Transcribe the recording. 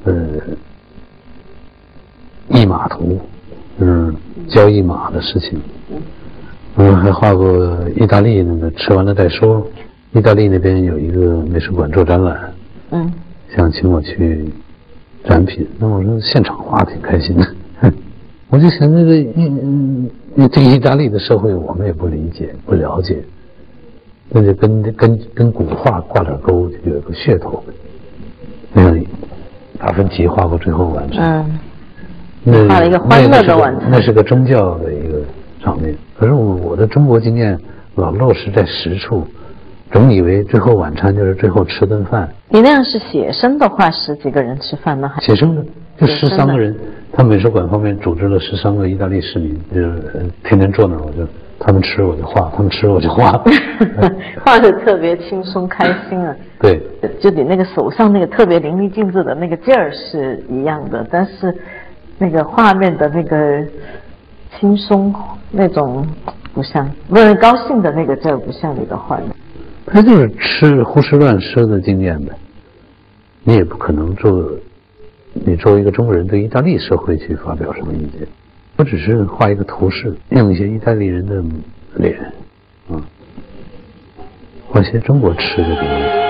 译码图，教译码的事情。还画过意大利那个吃完了再说，意大利那边有一个美术馆做展览，想请我去展品，那我说现场画挺开心的。我就想这个意大利的社会我们也不理解不了解，那就跟古画挂点钩，就有个噱头。像达芬奇画过《最后晚餐》， 画了一个欢乐的晚餐， 那是个宗教的一个场面。可是我的中国经验老落实在实处，总以为最后晚餐就是最后吃顿饭。 你那样是写生的话，10几个人吃饭呢？ 写生的就13个人，他美术馆方面组织了13个意大利市民，就是天天坐那儿，他们吃我就画，他们吃我就画， 画的特别轻松开心啊。 对， 就你那个手上那个特别淋漓尽致的那个劲儿是一样的，但是那个画面的那个轻松那种不像，让人高兴的那个劲儿不像你的画面。 他就是胡吃乱吃的经验呗，你也不可能你作为一个中国人对意大利社会去发表什么意见。我只是画一个图示，用一些意大利人的脸，画些中国吃的给你。